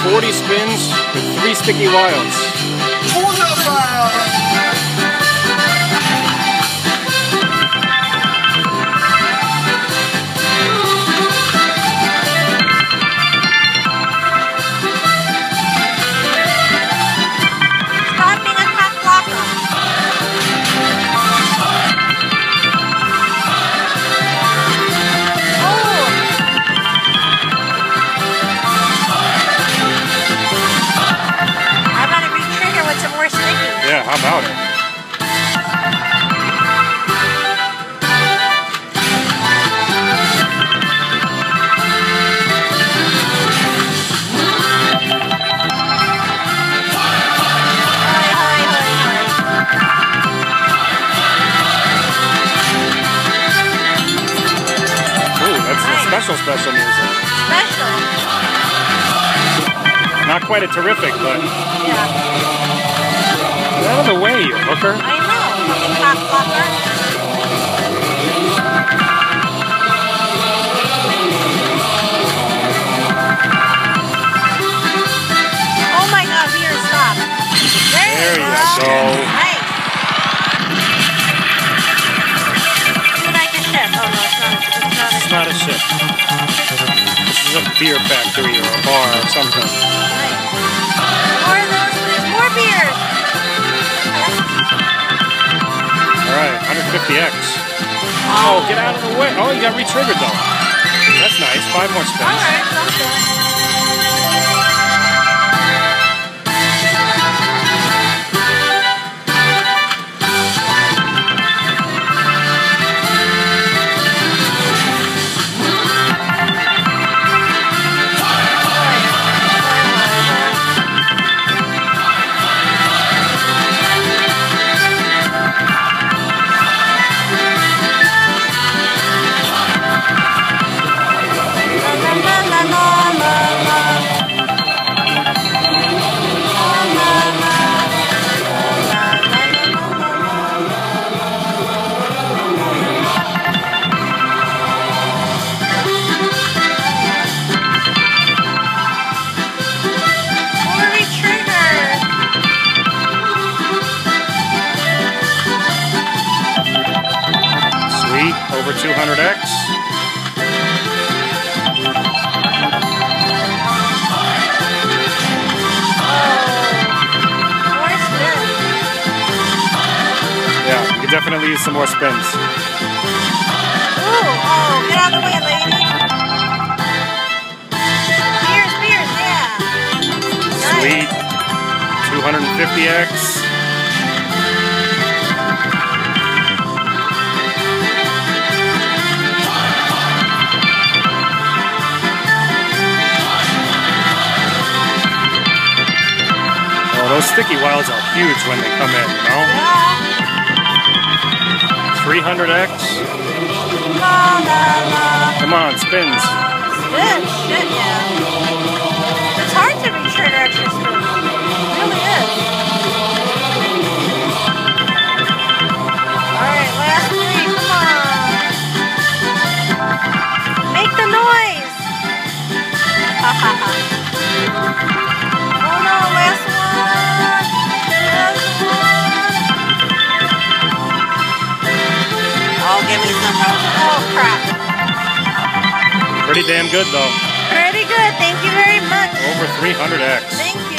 40 spins with 3 sticky wilds. Yeah, how about it? Ooh, that's nice. Special music. Special. Not quite a terrific, but... Yeah. Get out of the way, you hooker. I know, fucking cock blocker. Oh my god, we are stopped. There you go. Nice. Do like a ship. Oh no, it's not a ship. This is a beer factory or a bar or something. Nice. More of those, please. More beers. Alright, 150X. Oh, get out of the way. Oh, you got re-triggered though. That's nice. 5 more spins. Alright, sounds good. Over 200X. More spins. Yeah, you could definitely use some more spins. Ooh, oh, get out of the way, lady. Beers, yeah. Sweet. 250X. Those sticky wilds are huge when they come in, you know? Yeah. 300X. Come on, spins. Spins, shit, yeah. It's hard to re-trigger extra spins. It really is. Alright, last 3, come on. Make the noise. Ha ha ha. Oh no, last one. Oh, give me some roses. Oh, crap. Pretty damn good, though. Pretty good. Thank you very much. Over 300X. Thank you.